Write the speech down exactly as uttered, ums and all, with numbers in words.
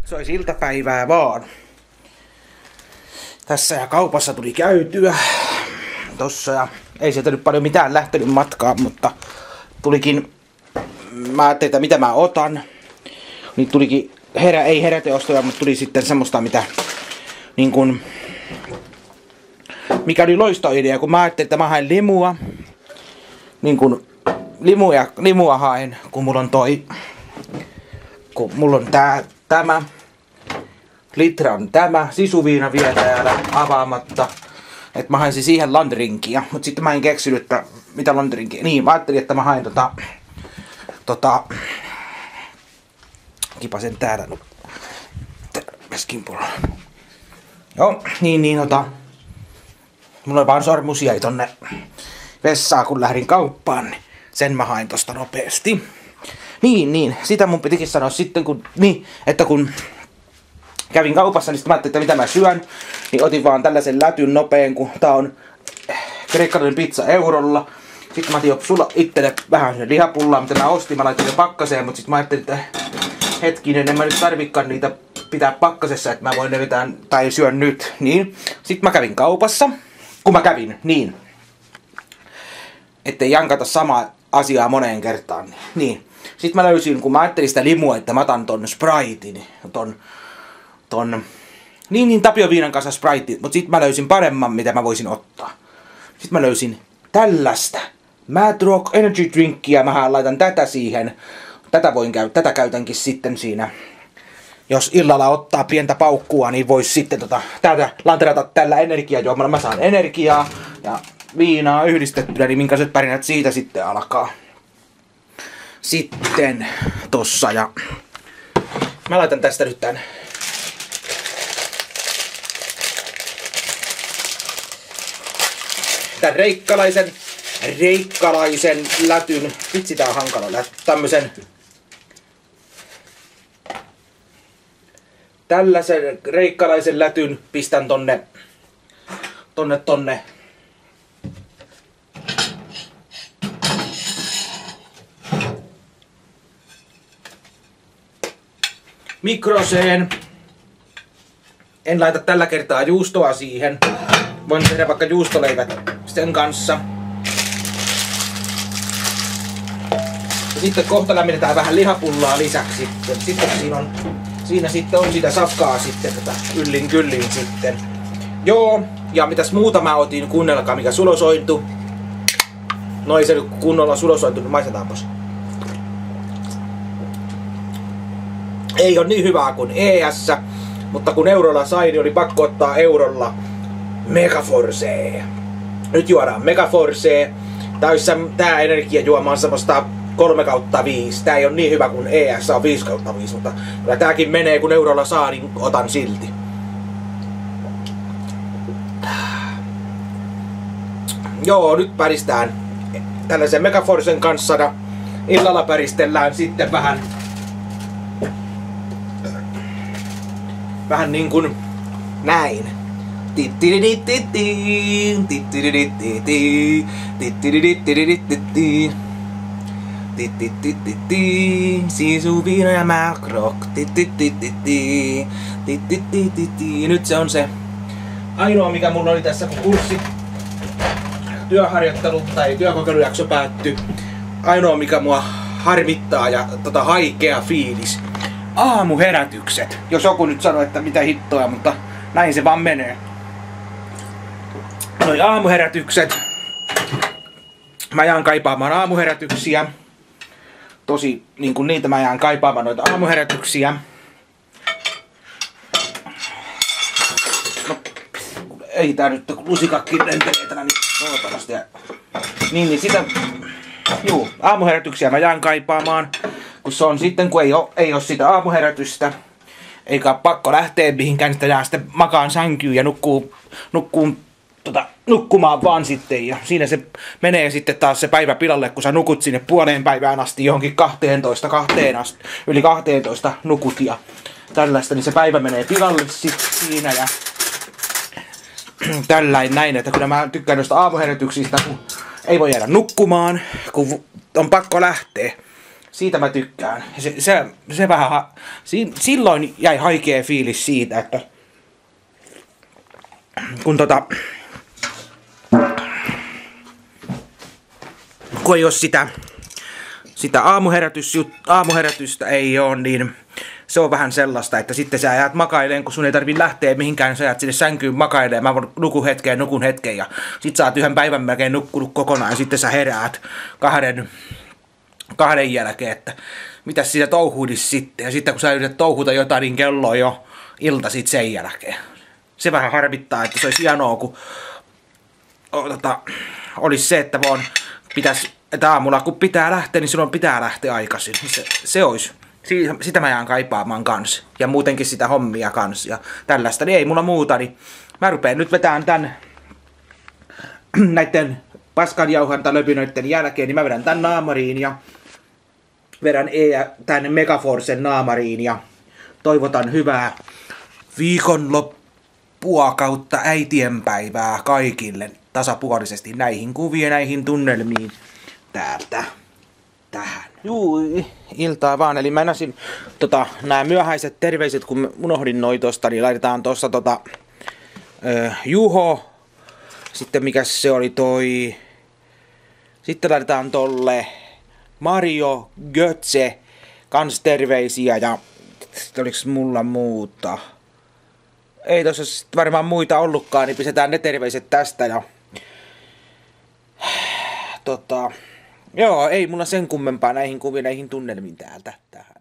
Se olisi iltapäivää vaan. Tässä ja kaupassa tuli käytyä. Tossa ja ei sieltä nyt paljon mitään lähtenyt matkaan, mutta tulikin. Mä ajattelin, että mitä mä otan. Niin tulikin herä, ei heräteostoja, mutta tuli sitten semmoista mitä niin kun, mikä oli loistoidea, kun mä ajattelin, että mä haen limua. Niin kun limua, limua haen, kun mulla on toi. Kun mulla on tää, tämä. Litra on tämä. Sisuviina vielä täällä avaamatta. Että mä hain siihen landrinkia. Mut sitten mä en keksinyt, että mitä landrinkia. Niin, mä ajattelin, että mä hain tota. Tota. Kipasen täällä. No. Täällä Joo, niin niin ota. Mulla on vaan sormus jäi tonne vessaan, kun lähdin kauppaan. Niin sen mä hain tosta nopeasti. Niin, niin. Sitä mun pitikin sanoa sitten, kun, niin, että kun kävin kaupassa, niin sitten mä ajattelin, että mitä mä syön. Niin otin vaan tällaisen lätyn nopeen, kun tää on kreikkalainen pizza eurolla. Sitten mä otin jo sulla itselle vähän sen lihapullaa, mitä mä ostin. Mä laitoin jo pakkaseen, mutta sitten mä ajattelin, että hetkinen, en mä nyt tarvikaan niitä pitää pakkasessa, että mä voin ne vetää tai syön nyt. Niin. Sitten mä kävin kaupassa. Kun mä kävin, niin. Ettei jankata samaa asiaa moneen kertaan. Niin. Sitten mä löysin, kun mä ajattelin sitä limua, että mä otan ton Spritein. Ton, ton, niin, niin Tapio Viinan kanssa Spritein. Mutta sitten mä löysin paremman, mitä mä voisin ottaa. Sitten mä löysin tällaista Mad Rock Energy Drinkia. Mä laitan tätä siihen. Tätä, voin käy, tätä käytänkin sitten siinä. Jos illalla ottaa pientä paukkua, niin vois sitten tota, täältä lanterata tällä energiajuomalla. Mä saan energiaa ja viinaa yhdistettynä, niin minkälaiset pärinät siitä sitten alkaa. Sitten tossa ja mä laitan tästä nyt tän tän reikkalaisen reikkalaisen lätyn. Vitsi, tää on hankala lätty. Tämmösen tällaisen reikkalaisen lätyn pistän tonne tonne tonne mikroseen. En laita tällä kertaa juustoa siihen. Voin tehdä vaikka juustoleivät sen kanssa. Ja sitten kohta lämmitetään vähän lihapullaa lisäksi. Sitten siinä on Siinä sitten on sitä safkaa sitten tätä yllin kyllin sitten. Joo, ja mitäs muuta mä otin, kuunnelkaa mikä sulosointu. No ei se nyt kunnolla sulosointu, niin maistetaanpas. Ei ole niin hyvää kuin E S, mutta kun eurolla sai, niin oli pakko ottaa eurolla Megaforce. Nyt juodaan Megaforce. Tää energiajuoma on semmoista kolme kautta viisi. Tää ei ole niin hyvä kuin E S on viisi kautta viisi, mutta kyllä tääkin menee, kun eurolla saa, niin otan silti. Joo, nyt päristään tällaisen Megaforcen kanssa ja illalla päristellään sitten vähän vähän niin kuin näin. Sisuviina ja Mad Rock. Nyt se on se ainoa, mikä mulla oli tässä, kun kurssi työharjoittelu tai työkokeilujakso päättyi. Ainoa, mikä mua harmittaa ja tota haikea fiilis. Aamuherätykset. Jos joku nyt sanoo, että mitä hittoa, mutta näin se vaan menee. Noi aamuherätykset. Mä jään kaipaamaan aamuherätyksiä. Tosi niin kuin niitä mä jään kaipaamaan noita aamuherätyksiä. No, ei tää nyt lusikakki lentelee tänä niin toivottavasti. Niin, niin sitä. Juu, aamuherätyksiä mä jään kaipaamaan. Kun se on sitten, kun ei oo, ei oo sitä aamuherätystä. Eikä pakko lähteä mihinkään, sitä jää sitten makaan sänkyyn ja nukkuu, nukkuu tota, nukkumaan vaan sitten. Ja siinä se menee sitten taas se päivä pilalle, kun sä nukut sinne puoleen päivään asti johonkin kahteentoista, kahteen asti, yli kahteentoista nukut ja tällaista, niin se päivä menee pilalle sitten siinä ja tällainen näin, että kyllä mä tykkään noista aamuherätyksistä, kun ei voi jäädä nukkumaan, kun on pakko lähteä. Siitä mä tykkään. Se, se, se vähän... Ha... Si, silloin jäi haikea fiilis siitä, että... Kun tota... Kun ei oo sitä... Sitä aamuherätys, aamuherätystä ei oo, niin... Se on vähän sellaista, että sitten sä jäät makaileen, kun sun ei tarvii lähteä mihinkään, sä jäät sinne sänkyyn makaileen, mä nukun hetken, nukun hetken ja sit sä oot yhden päivän melkein nukkunut kokonaan ja sitten sä heräät kahden, kahden jälkeen, että mitäs siinä touhuudis sitten. Ja sitten kun sä yrität touhuta jotain, niin kello on jo ilta sit sen jälkeen. Se vähän harmittaa, että se olisi hienoa, kun o, tota, olisi se, että vaan pitäisi, että aamulla kun pitää lähteä, niin silloin pitää lähteä aikaisin. Se, se olisi. Sitä mä jään kaipaamaan kans. Ja muutenkin sitä hommia kans. Ja tällaista. Niin ei mulla muuta. Niin mä rupeen nyt vetään tän näitten paskanjauhantalöpinöitten jälkeen. Niin mä vedän tän naamariin. Ja vedän e tän Megaforcen naamariin. Ja toivotan hyvää viikonloppua kautta äitienpäivää kaikille. Tasapuolisesti näihin kuviin, näihin tunnelmiin. Täältä. Tähän. Juu, iltaa vaan. Eli mä näsin tota, nämä myöhäiset terveiset, kun unohdin noi tosta, niin laitetaan tossa tota ö, Juho. Sitten mikäs se oli toi... Sitten laitetaan tolle Mario Götze kans terveisiä ja... Sitten oliks mulla muuta? Ei tossa varmaan muita ollutkaan, niin pistetään ne terveiset tästä ja... Tota... Joo, ei mulla sen kummempaa näihin kuviin, näihin tunnelmiin täältä tähän.